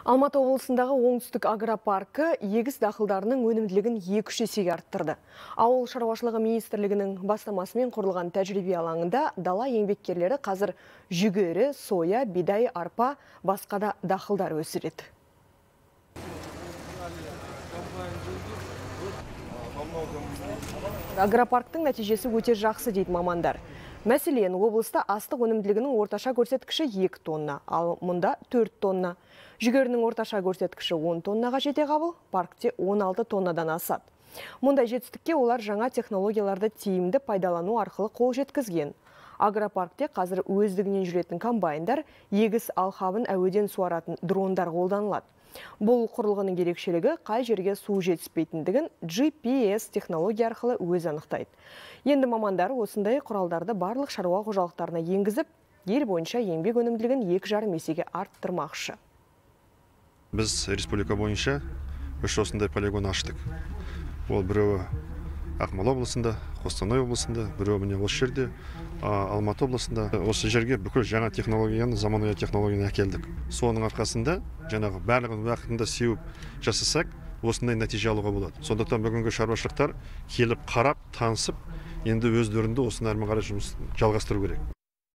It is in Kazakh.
Алматы облысындағы оңтүстік агропаркі егіс дақылдарының өнімділігін 2-3 есеге арттырды. Ауыл шаруашылығы министрлігінің бастамасымен құрылған тәжірибе алаңында дала еңбеккерлері қазір жүгері, соя, бидай, арпа, басқа да дақылдар өсіреді. Агропарктың нәтижесі өте жақсы дейді мамандар. Мәселен, облыста астық өнімділігінің орташа көрсеткіші 2 тонна, ал мұнда 4 тонна. Жүгерінің орташа көрсеткіші 10 тоннаға жете қабыл, паркте 16 тоннадан асады. Мұндай жетістікке олар жаңа технологияларды тиімді пайдалану арқылы қол жеткізген. Агропаркте қазір өздігінен жүретін комбайндар, егіс алқабын әуеден суаратын дрондар қолданылады. Бұл құрылғының ерекшелігі қай жерге су жетіспейтіндігін GPS технология арқылы өз анықтайды. Енді мамандар осындай құралдарды барлық шаруа қожалықтарына енгізіп, ел бойынша еңбек өнімділігін 2,5 есеге арттырмақшы. Біз республика бойынша 3 осындай полигон аштық. Ол біреуі Ақмола облысында, Қостанай облысында, біреуі міне осы жерде, Алматы облысында. Осы жерге бүкіл жаңа технологияны, заманауи технологияны әкелдік. Соның арқасында жаңағы барлығын уақытында сеуіп жасасақ, осындай нәтиже алуға болады. Сондықтан бүгінгі шаруашылықтар келіп қарап, танысып, енді өздерінде осыны әрмен қарай жұмыс жалғастыру керек.